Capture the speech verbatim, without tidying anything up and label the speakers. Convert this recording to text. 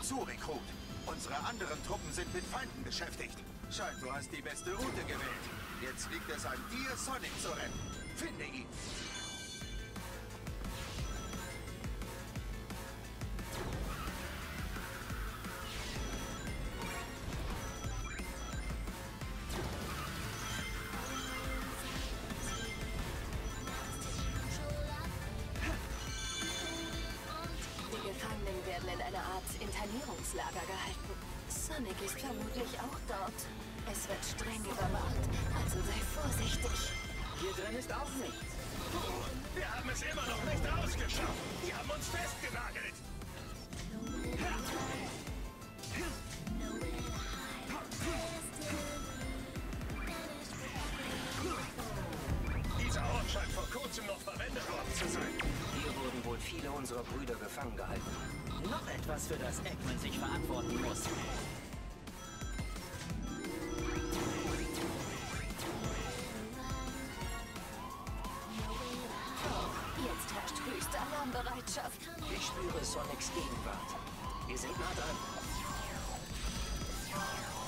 Speaker 1: zu, Rekrut. Unsere anderen Truppen sind mit Feinden beschäftigt. Scheint, du hast die beste Route gewählt. Jetzt liegt es an dir, Sonic zu retten. Finde ihn.
Speaker 2: Die Gefangenen werden in einer Art Internierungslager gehalten. Sonic ist vermutlich auch dort. Es wird streng überwacht, also sei vorsichtig.
Speaker 3: Hier drin ist auch nichts.
Speaker 4: Wir haben es immer noch nicht rausgeschafft. Die haben uns festgenagelt. Dieser Ort scheint vor kurzem noch verwendet worden zu sein.
Speaker 3: Hier wurden wohl viele unserer Brüder gefangen gehalten. Noch etwas, für das Eggman sich verantworten muss.
Speaker 2: Jetzt herrscht höchste Alarmbereitschaft.
Speaker 3: Ich spüre Sonics Gegenwart. Wir sind nah dran.